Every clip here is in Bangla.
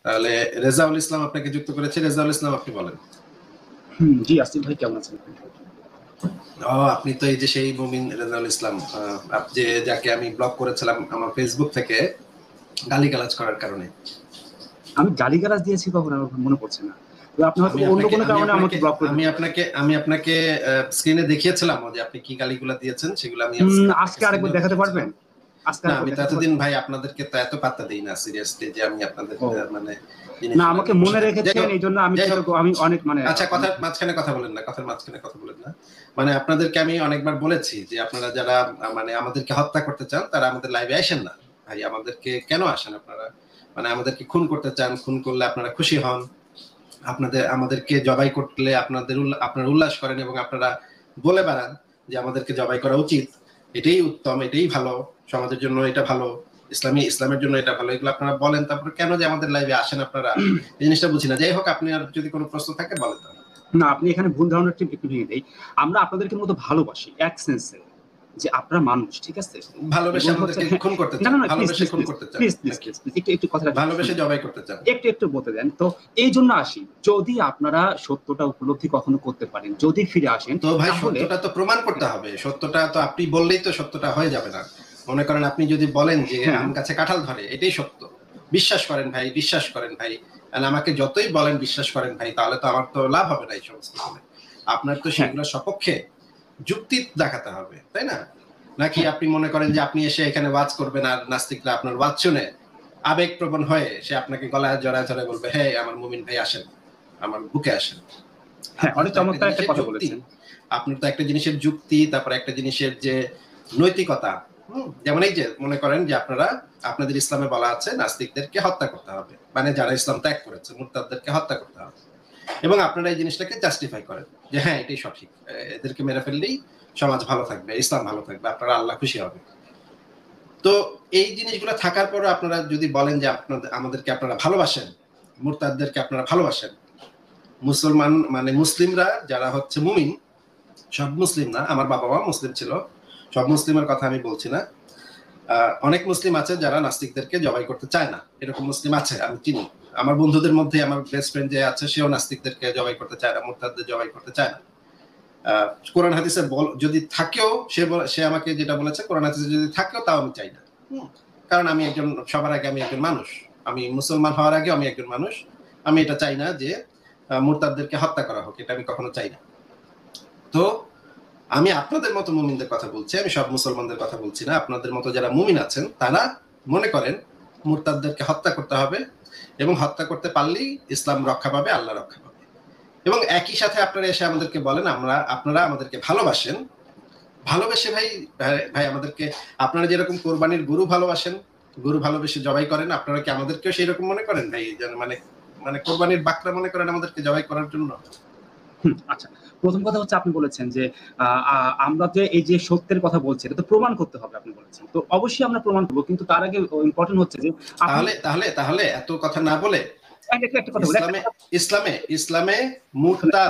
তাহলে রেজাউল ইসলাম আপনাকে যুক্ত করেছে। রেজাউল ইসলাম, আপনি বলেন। জি আসিফ ভাই, কেমন আছেন? আপনি তো এই যে সেই মুমিন রেজাউল ইসলাম, আপনি যাকে আমি ব্লক করেছিলাম আমার ফেসবুক থেকে গালিগালাজ করার কারণে। আমি গালিগালাজ দিয়েছি কখন আমার মনে পড়ছে না। আপনি হয়তো অন্য কোনো কারণে আমাকে ব্লক করে আমি আপনাকে স্ক্রিনে দেখিয়েছিলাম যে আপনি কি গালিগুলো দিয়েছেন, সেগুলো আমি আজকে আরেকবার দেখাতে পারবেন? না, আমি তো এতদিন ভাই আপনাদেরকে তো এত পাত্তা দিই না সিরিয়াসলি, যে আমি আপনাদের মানে না, আমাকে মনে রেখেছেন এই জন্য আমি অনেক মানে আচ্ছা, কথার মাঝখানে কথা বলেন না। মানে আপনাদেরকে আমি অনেকবার বলেছি যে আপনারা যারা মানে আমাদেরকে হত্যা করতে চান তারা আমাদের লাইভে আসেন না ভাই। আমাদেরকে কেন আসেন আপনারা? মানে আমাদেরকে খুন করতে চান, খুন করলে আপনারা খুশি হন, আমাদেরকে জবাই করলে আপনারা উল্লাস করেন এবং আপনারা বলে বেড়ান যে আমাদেরকে জবাই করা উচিত, এটাই উত্তম, এটাই ভালো, সমাজের জন্য এটা ভালো, ইসলামের জন্য এটা ভালো, এগুলো আপনারা বলেন। তারপর কেন যে আমাদের লাইভে আসেন আপনারা, এই জিনিসটা বুঝি না। যাই হোক, আপনি আর যদি কোনো প্রশ্ন থাকে বলেন। না, আপনি এখানে ভুল ধারণা একটু নিয়ে দেই। আমরা আপনাদেরকে মতো ভালোবাসি এক সেন্সে, যে আপনারা মানুষ, ঠিক আছে? ভালোবেসে আমাদেরকে খুন করতে চান, ভালোবেসে খুন করতে চান, প্লিজ একটু কথা ভালোবেসে জবাই করতে চান, একটু বলতে দেন তো। এই জন্য আসি, যদি আপনারা সত্যটা উপলব্ধি কখনো করতে পারেন, যদি ফিরে আসেন, তো ভাই সত্যটা তো প্রমাণ করতে হবে। সত্যটা তো আপনি বললেই তো সত্যটা হয়ে যাবে না। মনে করেন আপনি যদি বলেন যে আম গাছে কাঁঠাল ধরে, এটাই সত্য, বিশ্বাস করেন ভাই, আমাকে যতই বলেন বিশ্বাস করেন ভাই, তাহলে তো আমার তো লাভ হবে না এই সমস্ত। আপনার তো সেগুলোর সপক্ষে যুক্তি দেখাতে হবে, তাই না? নাকি আপনি মনে করেন যে আপনি এসে এখানে ওয়াজ করবেন আর নাস্তিকরা আপনার ওয়াজ শুনে আবেগপ্রবণ হয়ে সে আপনাকে গলায় জড়ায় ধরে বলবে, হ্যাঁ আমার মুমিন ভাই আসেন, আমার বুকে আসেন। অনেক চমৎকার একটা কথা বলেছেন। আপনার তো একটা জিনিসের যুক্তি, তারপর একটা জিনিসের যে নৈতিকতা। যেমন এই যে মনে করেন যে আপনাদের ইসলামে বলা আছে নাস্তিকদেরকে হত্যা করতে হবে, মানে যারা ইসলাম ত্যাগ করেছে মুরতাদদেরকে হত্যা করতে হবে, এবং আপনারা এই জিনিসটাকে জাস্টিফাই করেন যে হ্যাঁ এটাই সঠিক, এদেরকে মেরে ফেললেই সমাজ ভালো থাকবে, ইসলাম ভালো থাকবে, আপনারা আল্লাহ খুশি হবে। তো এই জিনিসগুলো থাকার পরে আপনারা যদি বলেন যে আমাদেরকে আপনারা ভালোবাসেন, মুরতাদদেরকে আপনারা ভালোবাসেন, মুসলমান মানে মুসলিমরা যারা হচ্ছে মুমিন, সব মুসলিম না, আমার বাবা মা মুসলিম ছিল, সব মুসলিমের কথা আমি বলছি না, অনেক মুসলিম আছে যারা নাস্তিকদেরকে জবাই করতে চায় না, এরকম মুসলিম আছে, আমি চিনি। আমার বন্ধুদের মধ্যে আমার বেস্ট ফ্রেন্ড যে আছে, সেও নাস্তিকদেরকে জবাই করতে চায় না, মুরতাদদের জবাই করতে চায় না। কোরআন হাদিসে যদি থাকেও, সে আমাকে যেটা বলেছে, কোরআন হাদিসে যদি থাকেও তাও আমি চাই না। কারণ আমি সবার আগে আমি একজন মানুষ, আমি মুসলমান হওয়ার আগে আমি একজন মানুষ, আমি এটা চাই না যে মুরতাদদেরকে হত্যা করা হোক, এটা আমি কখনো চাই না। তো আমি আপনাদের মতো মুমিনদের কথা বলছি, আমি সব মুসলমানদের কথা বলছি না। আপনাদের মতো যারা মুমিন আছেন তারা মনে করেন মুরতাদদেরকে হত্যা করতে হবে, এবং হত্যা করতে পারলেই ইসলাম রক্ষা পাবে, আল্লাহ রক্ষা পাবে। এবং একই সাথে আপনারা এসে আমাদেরকে বলেন আপনারা আমাদেরকে ভালোবাসেন, ভালোবেসে ভাই আমাদেরকে, আপনারা যেরকম কোরবানির গরু ভালোবাসেন, গরু ভালোবেসে জবাই করেন, আপনারা কি আমাদেরকেও সেই রকম মনে করেন ভাই? মানে কোরবানির বাকরা মনে করেন আমাদেরকে জবাই করার জন্য? আচ্ছা, প্রথম কথা হচ্ছে আপনি বলেছেন যে আমরা যে এই যে সত্যের কথা বলছি, এটা তো প্রমাণ করতে হবে, আপনি বলেছেন। তো অবশ্যই আমরা প্রমাণ করবো, কিন্তু তার আগে ইম্পর্টেন্ট হচ্ছে যে তাহলে এত কথা না বলে, ইসলামে মুরতাদ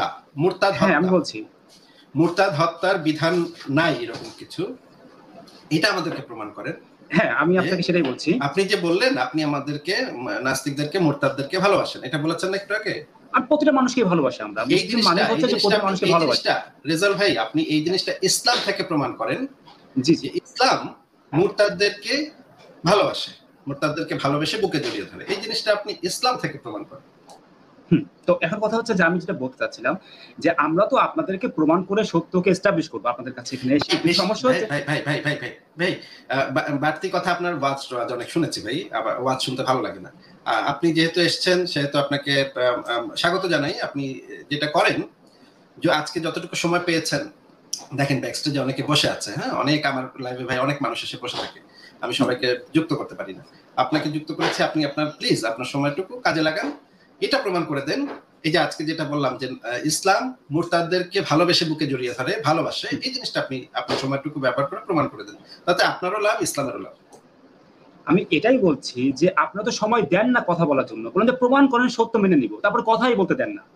হত্যার বিধান নাই, এরকম কিছু, এটা আমাদেরকে প্রমাণ করেন। হ্যাঁ, আমি আপনাকে সেটাই বলছি। আপনি যে বললেন আপনি আমাদেরকে নাস্তিকদেরকে মুরতাদদেরকে ভালোবাসেন, এটা বলেছেন না একটু আগে? আর প্রতিটা মানুষকে ভালোবাসি আমরা, মুসলিম মানে হচ্ছে যে প্রতিটা মানুষকে ভালোবাসি। রেজাল ভাই, আপনি এই জিনিসটা ইসলাম থেকে প্রমাণ করেন। জি, ইসলাম মুরতাদদেরকে ভালোবাসে, মুরতাদদেরকে ভালোবেসে বুকে জড়িয়ে ধরে, এই জিনিসটা আপনি ইসলাম থেকে প্রমাণ করেন। তো এখন কথা হচ্ছে যে আমি যেটা বলতে চাচ্ছিলাম যে আমরা তো আপনাদেরকে প্রমাণ করে সত্যকে এস্টাবলিশ করবো আপনাদের কাছে। এখানে সমস্যা হচ্ছে ভাই বাড়তি কথা, আপনার ওয়াজ অনেক শুনেছি ভাই, আবার ওয়াজ শুনতে ভালো লাগে না। আপনি যেহেতু এসেছেন সেহেতু আপনাকে স্বাগত জানাই। আপনি যেটা করেন, যে আজকে যতটুকু সময় পেয়েছেন, দেখেন ব্যাকস্টেজে অনেকে বসে আছে, হ্যাঁ, অনেক আমার লাইভে ভাই অনেক মানুষ এসে বসে থাকে, আমি সবাইকে যুক্ত করতে পারি না, আপনাকে যুক্ত করেছি। আপনি প্লিজ আপনার সময়টুকু কাজে লাগান, এটা প্রমাণ করে দেন। এই যে আজকে যেটা বললাম যে ইসলাম মুরতাদদেরকে ভালোবেসে বুকে জড়িয়ে ধরে, ভালোবাসে, এই জিনিসটা আপনি আপনার সময়টুকু ব্যবহার করে প্রমাণ করে দেন, তাতে আপনারও লাভ, ইসলামেরও লাভ। আমি এটাই বলছি যে আপনারা তো সময় দেন না কথা বলার জন্য, বলেন যে প্রমাণ করেন, সত্য মেনে নিব, তারপর কথাই বলতে দেন না।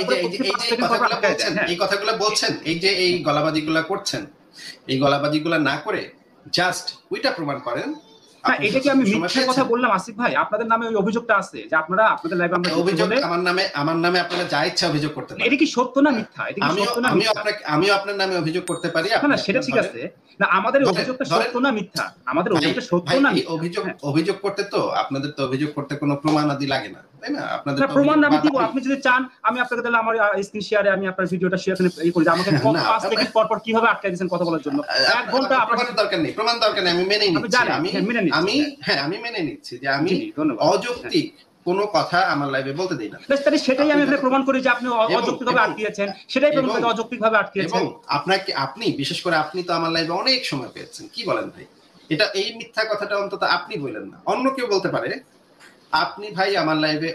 এই কথাগুলো বলছেন, এই যে এই গলাবাজিগুলা করছেন, এই গলাবাজিগুলা না করে জাস্ট ওইটা প্রমাণ করেন, না, এটা কি আমি মিথ্যে কথা বললাম আসিফ ভাই? আপনাদের নামে ওই অভিযোগটা আছে যে আপনারা আপনাদের লাইভে আমরা অভিযোগ আমার নামে আপনারা যা ইচ্ছা অভিযোগ করতে পারেন। এটা কি সত্য না মিথ্যা? এটা কি সত্য না মিথ্যা? আমিও আপনার নামে অভিযোগ করতে পারি। না সেটা ঠিক আছে। না আমাদের অভিযোগটা সত্য না মিথ্যা? আমাদের অভিযোগটা সত্য না মিথ্যা? অভিযোগ করতে তো আপনাদের তো অভিযোগ করতে কোনো প্রমাণ আদি লাগে না, তাই না? আপনাদের প্রমাণ আমি দিব। আপনি যদি চান আমি আপনাকে তাহলে আমার স্ক্রিন শেয়ারে আমি আপনার ভিডিওটা শেয়ার করে আমাকে 5 সেকেন্ড পর পর কিভাবে আটকে দিয়েছেন কথা বলার জন্য 1 ঘন্টা প্রমাণ দরকার নেই, আমি মেনে নিচ্ছি। আমি মেনে নিচ্ছি যে আমি অযৌক্তিক কোনো কথা আমার লাইভে বলতে দেই না। সেটাই আমি আপনাকে প্রমাণ করি যে আপনি অযৌক্তিকভাবে আটকিয়েছেন, সেটাই প্রমাণ করে অযৌক্তিকভাবে আটকিয়েছেন। এবং আপনি বিশেষ করে আপনি তো আমার লাইভে অনেক সময় পেয়েছেন, কি বলেন ভাই? এটা এই মিথ্যা কথাটা অন্তত আপনি বলেন না, অন্য কেউ বলতে পারে। আপনি ভাই আমার লাইভে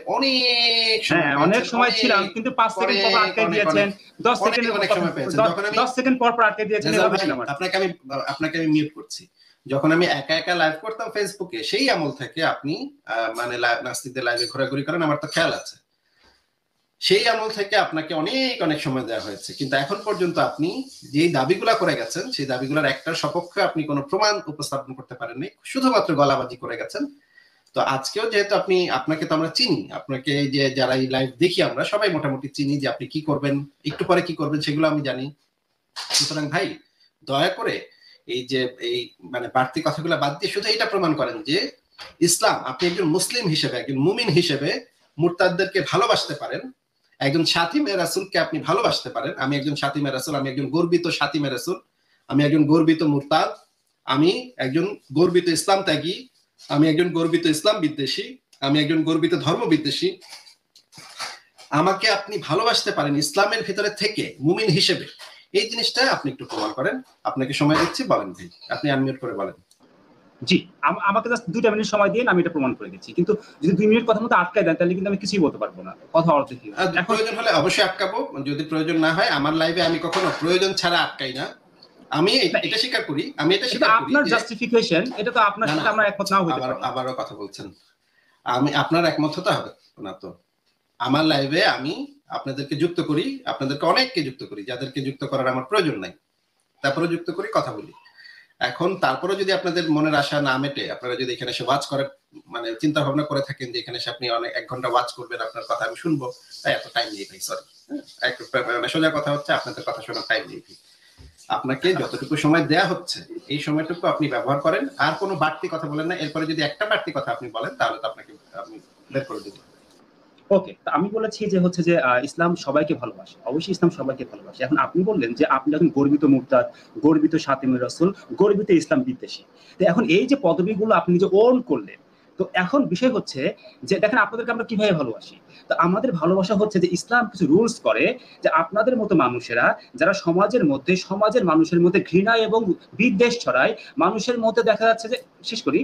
অনেক সময় ছিলাম, কিন্তু 5 সেকেন্ড পর আটকে দিয়েছেন, 10 সেকেন্ড অনেক সময় পেয়েছেন। যখন আমি 10 সেকেন্ড পর আটকে দিয়েছেন, আপনাকে আমি মিউট করছি। যখন আমি একা একা লাইভ করতাম ফেসবুকে, সেই আমল থেকে আপনি মানে নাস্তিকদের লাইভে ঘোরাঘুরি করেন, আমার তো খেয়াল আছে। সেই আমল থেকে আপনাকে অনেক সময় দেওয়া হয়েছে, কিন্তু এখন পর্যন্ত আপনি যে দাবিগুলা করে গেছেন সেই দাবিগুলোর একটার সপক্ষে আপনি কোনো প্রমাণ উপস্থাপন করতে পারেননি, শুধুমাত্র গলাবাজি করে গেছেন। তো আজকেও যেহেতু আপনাকে তো আমরা চিনি, আপনাকে যে যারা এই লাইভ দেখি আমরা সবাই মোটামুটি চিনি যে আপনি কি করবেন, একটু পরে কি করবেন সেগুলো আমি জানি। সুতরাং ভাই দয়া করে এই মানে বাড়তি কথাগুলো বাদ দিয়ে শুধু এটা প্রমাণ করেন যে ইসলাম, আপনি একজন মুসলিম হিসেবে, একজন মুমিন হিসেবে মুরতাদদেরকে ভালোবাসতে পারেন, একজন শাতিমে রাসূলকে আপনি ভালোবাসতে পারেন। আমি একজন শাতিমে রাসূল, আমি একজন গর্বিত শাতিমে রাসূল, আমি একজন গর্বিত মুরতাদ, আমি একজন গর্বিত ইসলাম ত্যাগী, আমি একজন গর্বিত ইসলাম বিদ্বেষী, আমি একজন গর্বিত ধর্ম বিদ্বেষী। আমাকে আপনি ভালোবাসতে পারেন ইসলামের ভিতরে থেকে মুমিন হিসেবে, এই জিনিসটা আপনি একটু প্রমাণ করেন। আপনাকে সময় দিচ্ছি, বলেন ভাই, আপনি আনমিউট করে বলেন। জি, আমাকে জাস্ট 2টা মিনিট সময় দিন, আমি এটা প্রমাণ করে দিচ্ছি। কিন্তু যদি 2 মিনিট কথা মতো আটকায় দেন তাহলে কিন্তু আমি কিছুই বলতে পারবো না, কথা অর্ধেক। প্রয়োজন হলে অবশ্যই আটকাবো, যদি প্রয়োজন না হয়। আমার লাইভে আমি কখনো প্রয়োজন ছাড়া আটকাই না, আমি এটা স্বীকার করি। আপনার জাস্টিফিকেশন, এটা তো আপনার সাথে আমরা একমত নাও হতে পারি। আবারও কথা বলছেন, আমি আপনার একমত হতে হবে না তো। আমার লাইভে আমি আপনাদেরকে যুক্ত করি, আপনাদেরকে অনেককে যুক্ত করি, যাদেরকে যুক্ত করার আমার প্রয়োজন নাই, তারপরে যুক্ত করি, কথা বলি। এখন তারপরে যদি আপনাদের মনের আশা না মেটে, আপনারা যদি এখানে এসে ওয়াচ করেন, মানে চিন্তা ভাবনা করে থাকেন যে এখানে এসে আপনি অনেক 1 ঘন্টা ওয়াচ করবেন, আপনার কথা আমি শুনবো, তাই এত টাইম নেই ভাই, সরি। সোজা কথা হচ্ছে আপনাদের কথা শোনার টাইম নেই। আপনাকে যতটুকু সময় দেয়া হচ্ছে এই সময়টুকু আপনি ব্যবহার করেন, আর কোনো বাড়তি কথা বলেন না। এরপরে যদি একটা বাড়তি কথা আপনি বলেন তাহলে তো আপনাকে আমি বের করে দেব। ওকে, আমি বলেছি যে হচ্ছে যে ইসলাম সবাইকে ভালোবাসে, অবশ্যই ইসলাম সবাইকে ভালোবাসে। এখন আপনি বললেন যে আপনি এখন গর্বিত মুরতাদ, গর্বিত শাতিমে রাসূল, গর্বিত ইসলাম বিদ্বেষী। তো এখন এই যে পদবিগুলো আপনি যে ওন করলেন, তো এখন বিষয় হচ্ছে যে দেখেন আপনাদেরকে আমরা কিভাবে ভালোবাসি। তো আমাদের ভালোবাসা হচ্ছে যে ইসলাম কিছু রুলস করে যে আপনাদের মতো মানুষেরা যারা সমাজের মানুষের মধ্যে ঘৃণা এবং বিদ্বেষ ছড়ায়, মানুষের মধ্যে দেখা যাচ্ছে যে, শেষ করি,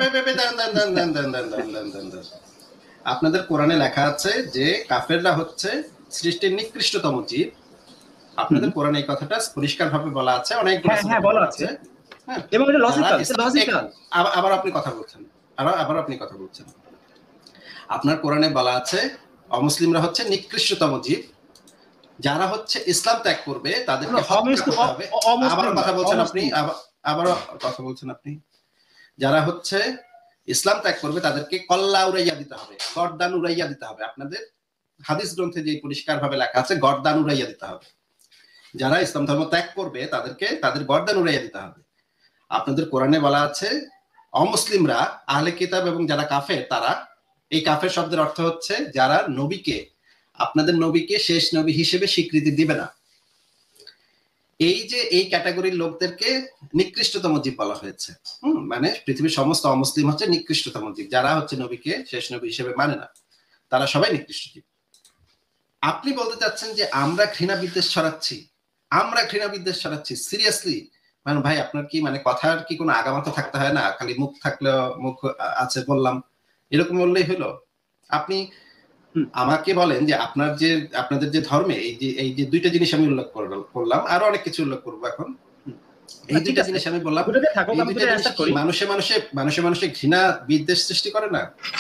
আপনাদের কোরআনে লেখা আছে যে কাফেররা হচ্ছে সৃষ্টির নিকৃষ্টতম জীব। আপনাদের কোরআনে এই কথাটা পরিষ্কারভাবে বলা আছে, অনেকগুলো বলা আছে, এবং এটা লজিক্যাল। আবার আপনি কথা বলছেন, আবার আপনি কথা বলছেন। আপনার কোরআনে বলা আছে অমুসলিমরা হচ্ছে নিকৃষ্টতম জীব, যারা হচ্ছে ইসলাম ত্যাগ করবে তাদেরকে হত্যা করতে হবে। আবারও কথা বলছেন আপনি, আবারও কথা বলছেন আপনি। যারা হচ্ছে ইসলাম ত্যাগ করবে তাদেরকে কল্লা উড়াইয়া দিতে হবে, গর্দান উড়াইয়া দিতে হবে। আপনাদের হাদিস গ্রন্থে যে পরিষ্কারভাবে লেখা আছে গর্দান উড়াইয়া দিতে হবে। যারা ইসলাম ধর্ম ত্যাগ করবে তাদেরকে তাদের গর্দান উড়াইয়া দিতে হবে। আপনাদের কোরআনে বলা আছে অমুসলিমরা, আহলে কিতাব এবং যারা কাফের, তারা, এই কাফের শব্দের অর্থ হচ্ছে যারা নবীকে, আপনাদের নবীকে শেষ নবী হিসেবে স্বীকৃতি দিবে না। এই যে এই ক্যাটাগরির লোকদেরকে নিকৃষ্টতম জীব বলা হয়েছে। মানে পৃথিবীর সমস্ত অমুসলিম হচ্ছে নিকৃষ্টতম জীব, যারা হচ্ছে নবীকে শেষ নবী হিসেবে মানে না, তারা সবাই নিকৃষ্ট জীব। আপনি বলতে চাচ্ছেন যে আমরা ঘৃণা বিদ্বেষ ছড়াচ্ছি, সিরিয়াসলি? মানে ভাই আপনার কি মানে কথার কি কোনো আগামাথা থাকতে হয় না? খালি মুখ থাকলে মুখ আছে বললাম এরকম বললেই হলো? আপনি আমাকে বলেন যে আপনাদের যে ধর্মে এই যে 2টা জিনিস আমি উল্লেখ করলাম, আরো অনেক কিছু উল্লেখ করবো এখন। এই 2টা জিনিস আমি বললাম, মানুষে ঘৃণা বিদ্বেষ সৃষ্টি করে না?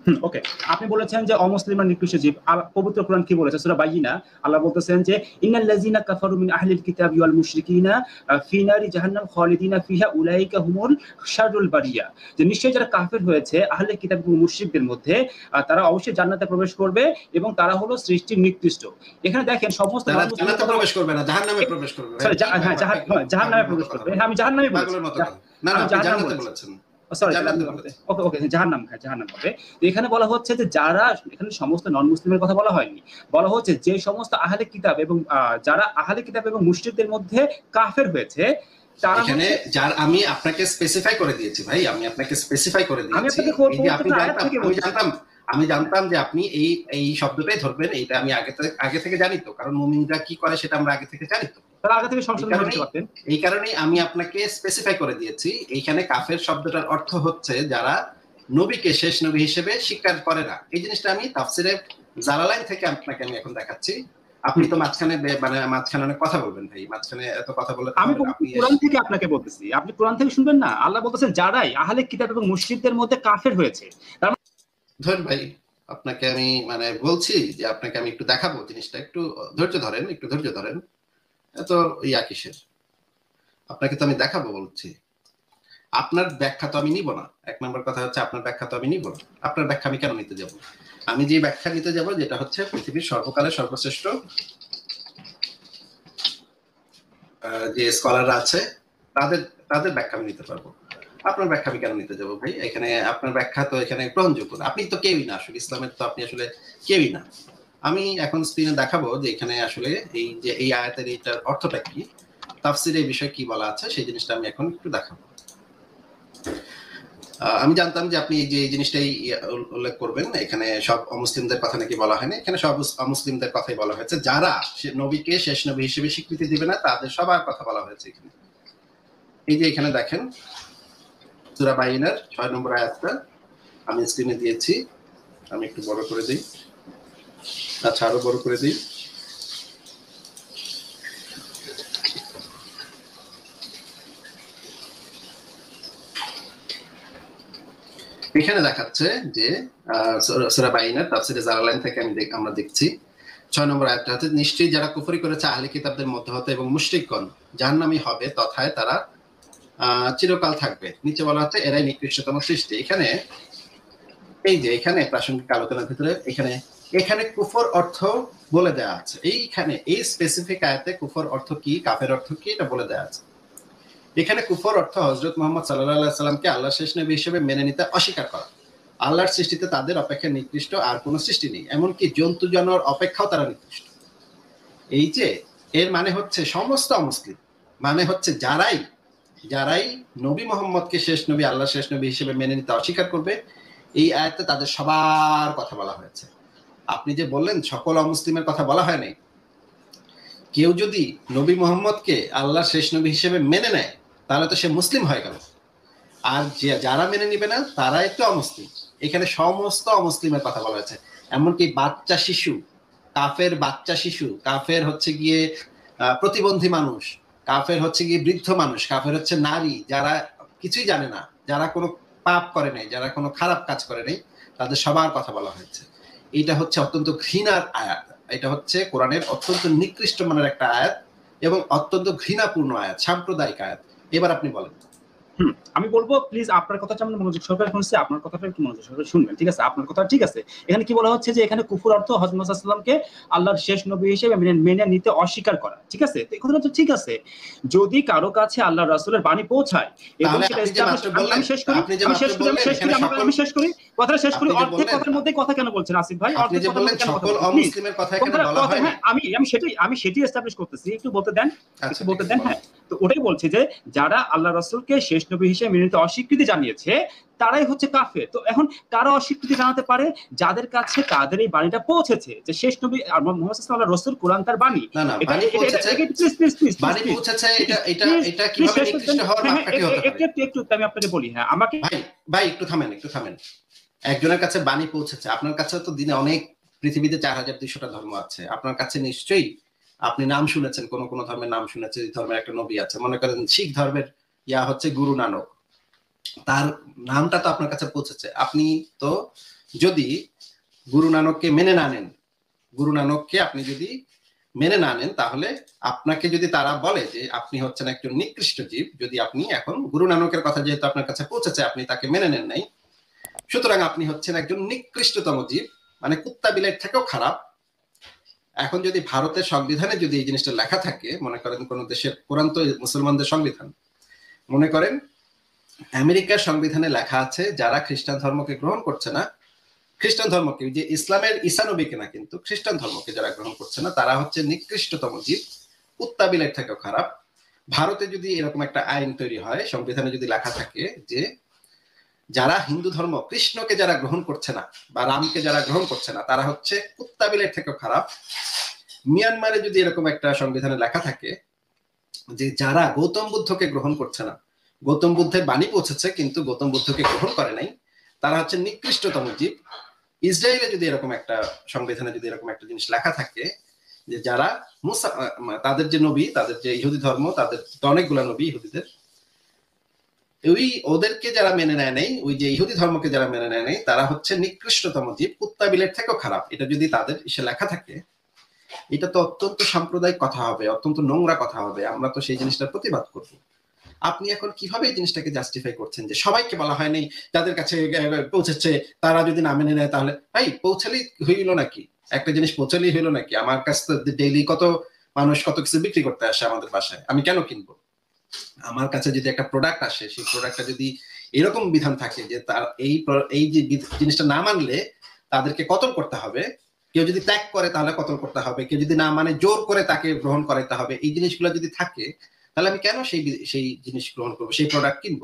ওকে, আপনি বলেছেন যে অমুসলিমরা নিকৃষ্ট জীব। পবিত্র কোরআন কি বলেছে? সূরা বাইয়িনা আল্লাহ বলতেছেন যে ইন্নাল্লাযীনা কাফারু মিন আহলিল কিতাবি ওয়াল মুশরিকিনা ফি নারি জাহান্নাম খালিদিনা ফিহা উলাইকা হুমুল শাররুল বারিয়া। যে নিশ্চয়ই যারা কাফের হয়েছে আহলে কিতাব এবং মুশরিকদের মধ্যে, তারা অবশ্যই জান্নাতে প্রবেশ করবে এবং তারা হলো সৃষ্টির নিকৃষ্ট। এখানে দেখেন সমস্ত জান্নাতে প্রবেশ করবে না, জাহান্নামে প্রবেশ করবে। হ্যাঁ, জাহান্নামে প্রবেশ করবে। হ্যাঁ, আমি জাহান্নামে বলেছি। না আপনি জান্নাতে বলেছেন। সরি, ওকে জাহান্নাম, হ্যাঁ জাহান্নাম হবে। তো এখানে বলা হচ্ছে যে যারা, এখানে সমস্ত নন মুসলিমের কথা বলা হয়নি, বলা হচ্ছে যে সমস্ত আহলে কিতাব এবং যারা আহলে কিতাব এবং মুশরিকদের মধ্যে কাফের হয়েছে তারা এখানে যার আমি আপনাকে স্পেসিফাই করে দিয়েছি ভাই, আমি আপনাকে স্পেসিফাই করে দিয়েছি। আমি জানতাম যে আপনি এই শব্দটাই ধরবেন, এইটা আমি আগে থেকে জানি তো, কারণ মুমিনরা কি করে সেটা আমরা আগে থেকে জানি তো। এই কারণেই আমি আপনাকে স্পেসিফাই করে দিয়েছি। এইখানে কাফের শব্দটার অর্থ হচ্ছে যারা নবীকে শেষ নবী হিসেবে স্বীকার করে না। এই জিনিসটা আমি তাফসিরে জালালাইন থেকে আপনাকে আমি এখন দেখাচ্ছি। আপনি তো মাঝখানে অনেক কথা বলবেন ভাই, মাঝখানে এত কথা বলে। আমি কোরআন থেকে আপনাকে বলতেছি, আপনি কোরআন থেকে শুনবেন না? আল্লাহ বলতেছেন যারাই আহলে কিতাব এবং মুশরিকদের মধ্যে কাফের হয়েছে। ধরেন ভাই, আপনাকে আমি বলছি যে আপনাকে আমি একটু দেখাবো জিনিসটা, একটু ধৈর্য ধরেন। এত ইয়া কিসের? আপনাকে তো আমি দেখাবো বলছি। আপনার ব্যাখ্যা তো আমি নিব না। এক নম্বর কথা হচ্ছে আপনার ব্যাখ্যা তো আমি নিব না। আপনার ব্যাখ্যা আমি কেন নিতে যাব? আমি যে ব্যাখ্যা নিতে যাব যেটা হচ্ছে পৃথিবীর সর্বকালের সর্বশ্রেষ্ঠ যে স্কলাররা আছে তাদের ব্যাখ্যা আমি নিতে পারবো। আপনার ব্যাখ্যা আমি কেন নিতে যাবো ভাই? এখানে আপনার ব্যাখ্যা তো এখানে গ্রহণযোগ্য না। আপনি তো কেউই না, আসলে ইসলামের তো আপনি আসলে কেউই না। আমি এখন স্ক্রিনে দেখাবো যে এখানে আসলে এই আয়াতের এইটার অর্থটা কি, তাফসিরে এই বিষয়ে কি বলা আছে, সেই জিনিসটা আমি এখন একটু দেখাবো। আমি জানতাম যে আপনি এই জিনিসটাই উল্লেখ করবেন। এখানে সব অমুসলিমদের কথা নাকি বলা হয়নি, এখানে সব অমুসলিমদের কথাই বলা হয়েছে। যারা নবীকে শেষ নবী হিসেবে স্বীকৃতি দিবে না তাদের সবার কথা বলা হয়েছে এখানে। এই যে এখানে দেখেন সূরা বাইয়িনার 6 নম্বর আয়াতটা আমি স্ক্রিনে দিয়েছি। আমি একটু বড় করে দিই, আচ্ছা আরো বড় করে দিই। এখানে দেখাচ্ছে যে সূরা বাইয়িনার তাফসীরে জালালাইন থেকে আমরা দেখছি 6 নম্বর আয়াতটা হচ্ছে, নিশ্চয়ই যারা কুফরি করেছে আহলে কিতাবদের মধ্যে হতে এবং মুশরিকগণ জাহান্নামী হবে, তথায় তারা চিরকাল থাকবে। নিচে বলা হচ্ছে এরাই নিকৃষ্টতম সৃষ্টি। এখানে এই যে এখানে প্রাসঙ্গিক আলোচনার ভিতরে এখানে কুফর অর্থ বলে দেওয়া আছে। এইখানে এই স্পেসিফিক আয়াতে কুফর অর্থ কি, কাফের অর্থ কি, এটা বলে দেওয়া আছে। এখানে কুফর অর্থ হযরত মুহাম্মদ সাল্লাল্লাহু আলাইহি সাল্লামকে আল্লাহর শেষ নবী হিসেবে মেনে নিতে অস্বীকার করা। আল্লাহর সৃষ্টিতে তাদের অপেক্ষা নিকৃষ্ট আর কোনো সৃষ্টি নেই, এমনকি জন্তু জানোয়ার অপেক্ষাও তারা নিকৃষ্ট। এই যে এর মানে হচ্ছে সমস্ত অমুসলিম, মানে হচ্ছে যারাই নবী মুহাম্মদকে শেষ নবী, আল্লাহর শেষ নবী হিসেবে মেনে নিতে অস্বীকার করবে, এই আয়াতে তাদের সবার কথা বলা হয়েছে। আপনি যে বললেন সকল অমুসলিমের কথা বলা হয় নাই, কেউ যদি নবী মুহাম্মদকে আল্লাহর শেষ নবী হিসেবে মেনে নেয় তাহলে তো সে মুসলিম হয়ে গেল, আর যারা মেনে নিবে না তারাই তো অমুসলিম। এখানে সমস্ত অমুসলিমের কথা বলা হয়েছে, এমনকি বাচ্চা শিশু, কাফের বাচ্চা শিশু, কাফের হচ্ছে গিয়ে প্রতিবন্ধী মানুষ, কাফের হচ্ছে গিয়ে বৃদ্ধ মানুষ, কাফের হচ্ছে নারী, যারা কিছুই জানে না, যারা কোনো পাপ করে নাই, যারা কোনো খারাপ কাজ করে নাই, তাদের সবার কথা বলা হয়েছে। এটা হচ্ছে অত্যন্ত ঘৃণার আয়াত, এটা হচ্ছে কোরআনের অত্যন্ত নিকৃষ্ট মানের একটা আয়াত এবং অত্যন্ত ঘৃণাপূর্ণ আয়াত, সাম্প্রদায়িক আয়াত। এবার আপনি বলেন। আমি বলবো প্লিজ আপনার কথাটা আমরা মনোযোগ সহকারে শুনছি, আপনার কথাটা একটু মনোযোগ সহকারে শুনবেন, ঠিক আছে? আপনার কথা ঠিক আছে। এখানে কি বলা হচ্ছে যে এখানে কুফর অর্থ হযরত মুহাম্মদ সাল্লাল্লাহু আলাইহি ওয়াসাল্লামকে আল্লাহর শেষ নবী হিসেবে মেনে নিতে অস্বীকার করা, ঠিক আছে? তো এই কথাটা তো ঠিক আছে। যদি কারো কাছে আল্লাহর রাসূলের বাণী পৌঁছায় এবং সেটা আমি শেষ করি কথাটা শেষ করি। অর্ধেক কথার মধ্যে কথা কেন বলছেন আসিফ ভাই? অর্ধেক কথা বলছেন, সকল অমুসলিমের কথা এখানে বলা হয় না। আমি সেটাই এস্টাবলিশ করতেছি, একটু বলতে দেন। হ্যাঁ, তো ওটাই বলছি যে যারা আল্লাহ রাসূলকে শেষ নবী হিসেবে মেনে নিতে অস্বীকৃতি জানিয়েছে তারাই হচ্ছে কাফের। তো এখন কারা অস্বীকৃতি জানাতে পারে? যাদের কাছে তাদের এই বাণীটা পৌঁছেছে যে শেষ নবী আর মুহাম্মদ সাল্লাল্লাহু আলাইহি রাসূল কোরআন তার বাণী। বাণী পৌঁছেছে, এটা কিভাবে নিকৃষ্ট হওয়ার ব্যাখ্যা কি হতে পারে? একটু আমি আপনাকে বলি। হ্যাঁ, আমাকে ভাই একটু থামেন। একজনের কাছে বাণী পৌঁছেছে, আপনার কাছে তো দিনে অনেক, পৃথিবীতে 4200টা ধর্ম আছে, আপনার কাছে নিশ্চয়ই আপনি নাম শুনেছেন, কোন ধর্মের নাম শুনেছেন, এই ধর্মের একটা নবী আছে, মনে করেন শিখ ধর্মের হচ্ছে গুরু নানক, তার নামটা তো আপনার কাছে পৌঁছেছে। আপনি তো যদি গুরু নানককে মেনে না নেন, গুরু নানককে আপনি যদি মেনে না নেন, তাহলে আপনাকে যদি তারা বলে যে আপনি হচ্ছেন একজন নিকৃষ্ট জীব, যদি আপনি এখন গুরু নানকের কথা যেহেতু আপনার কাছে পৌঁছেছে, আপনি তাকে মেনে নেন নাই, সুতরাং আপনি হচ্ছেন একজন নিকৃষ্টতম জীব, মানে কুত্তা বিলের থেকেও খারাপ। এখন যদি ভারতের সংবিধানে যদি এই জিনিসটা লেখা থাকে, মনে করেন কোন দেশের, কোরআন তো মুসলমানদের সংবিধান, মনে করেন আমেরিকার সংবিধানে লেখা আছে যারা খ্রিস্টান ধর্মকে গ্রহণ করছে না, খ্রিস্টান ধর্মকে, যে ইসলামের ঈসা নবীকে না, কিন্তু খ্রিস্টান ধর্মকে যারা গ্রহণ করছে না, তারা হচ্ছে নিকৃষ্টতম জীব, কুত্তা বিলের থেকেও খারাপ। ভারতে যদি এরকম একটা আইন তৈরি হয়, সংবিধানে যদি লেখা থাকে যে যারা হিন্দু ধর্ম, কৃষ্ণকে যারা গ্রহণ করছে না বা রামকে যারা গ্রহণ করছে না, তারা হচ্ছে কুত্তা বিলের থেকেও খারাপ। মিয়ানমারে যদি এরকম একটা সংবিধানে লেখা থাকে যে যারা গৌতম বুদ্ধকে গ্রহণ করছে না, গৌতম বুদ্ধের বাণী পৌঁছেছে কিন্তু গৌতম বুদ্ধকে গ্রহণ করে নাই, তারা হচ্ছে নিকৃষ্টতম জীব। ইসরায়েলে যদি এরকম একটা সংবিধানে যদি এরকম একটা জিনিস লেখা থাকে যে যারা তাদের যে নবী, তাদের যে ইহুদি ধর্ম, তাদের অনেকগুলা নবী ইহুদিদের, ওই ওদেরকে যারা মেনে নেয় নাই, ওই যে ইহুদি ধর্মকে যারা মেনে নেয় নাই, তারা হচ্ছে নিকৃষ্টতম জীব, কুত্তা বিলের থেকেও খারাপ। এটা যদি তাদের এসে লেখা থাকে, এটা তো অত্যন্ত সাম্প্রদায়িক কথা হবে, অত্যন্ত নোংরা কথা হবে, আমরা তো সেই জিনিসটার প্রতিবাদ করবো। আপনি এখন কিভাবে এই জিনিসটাকে জাস্টিফাই করছেন যে সবাইকে বলা হয়নি, যাদের কাছে পৌঁছেছে তারা যদি না মেনে নেয়, তাহলে ভাই পৌঁছালেই হইল নাকি? একটা জিনিস পৌঁছালেই হইলো নাকি? আমার কাছে তো ডেইলি কত মানুষ কত কিছু বিক্রি করতে আসে আমাদের বাসায়, আমি কেন কিনবো? আমার কাছে যদি একটা প্রোডাক্ট আসে, সেই প্রোডাক্টটা যদি এরকম বিধান থাকে যে তার এই যে জিনিসটা না মানলে তাদেরকে কতল করতে হবে, কেউ যদি ত্যাগ করে তাহলে কতল করতে হবে, কেউ যদি না মানে জোর করে তাকে গ্রহণ করাতে হবে, এই জিনিসগুলো যদি থাকে, তাহলে আমি কেন সেই জিনিস গ্রহণ করবো, সেই প্রোডাক্ট কিনবো?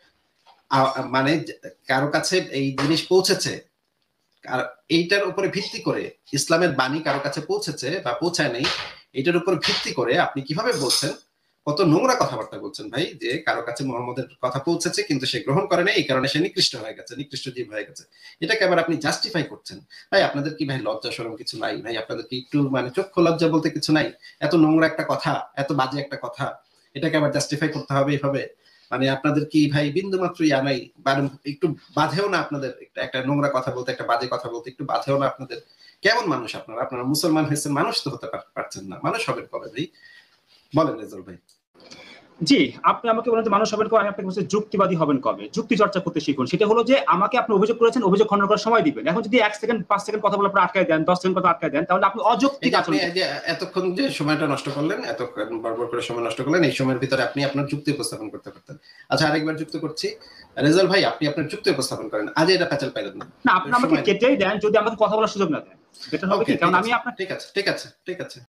মানে কারো কাছে এই জিনিস পৌঁছেছে, আর এইটার উপরে ভিত্তি করে ইসলামের বাণী কারো কাছে পৌঁছেছে বা পৌঁছায় নেই, এটার উপর ভিত্তি করে আপনি কিভাবে বলছেন? কত নোংরা কথাবার্তা বলছেন ভাই, যে কারো কাছে মোহাম্মদের কথা পৌঁছেছে কিন্তু সে গ্রহণ করে না, এই কারণে সে নিকৃষ্ট হয়ে গেছে, নিকৃষ্ট জীব হয়ে গেছে। এটাকে আবার আপনি জাস্টিফাই করছেন। ভাই আপনাদের কি ভাই লজ্জা শরম কিছু নাই? ভাই আপনাদের কি একটু মানে চক্ষু লজ্জা বলতে কিছু নাই? এত নোংরা একটা কথা, এত বাজে একটা কথা, এটাকে আবার জাস্টিফাই করতে হবে এইভাবে? মানে আপনাদের কি ভাই বিন্দু মাত্র ইয়া নাই? একটু বাধেও না আপনাদের একটা নোংরা কথা বলতে, একটা বাজে কথা বলতে একটু বাধেও না আপনাদের? কেমন মানুষ আপনারা? আপনারা মুসলমান হয়েছেন, মানুষ তো হতে পারছেন না। মানুষ হবেন কবে ভাই? বলেন রেজাল ভাই। জি, আপনি আমাকে বলেন যে মানুষ হবেন কবে, আমি আপনাকে বলছি যুক্তিবাদী হবেন কবে? যুক্তি চর্চা করতে শিখুন। সেটা হলো যে আমাকে আপনি অভিযোগ করেছেন, অভিযোগ খণ্ডন করার সময় দিবেন। এখন যদি 1 সেকেন্ড 5 সেকেন্ড কথা বলে আপনি আটকায় দেন, 10 সেকেন্ড কথা আটকায় দেন, তাহলে আপনি অযৌক্তিক আপনি আচরণ। যে এতক্ষণ যে সময়টা নষ্ট করলেন, এতক্ষণ বারবার করে সময় নষ্ট করলেন, এই সময়ের ভিতরে আপনি আপনার যুক্তি উপস্থাপন করতে পারতেন। আচ্ছা আরেকবার যুক্ত করছি, রেজাল ভাই আপনি আপনার যুক্তি উপস্থাপন করেন, আজ এটা প্যাচাল পাইলেন না। না, আপনি আমাকে কেটেই দেন যদি আমাকে কথা বলার সুযোগ না দেন। বেটার হবে কি? কারণ আমি আপনার ঠিক আছে ঠিক আছে ঠিক আছে।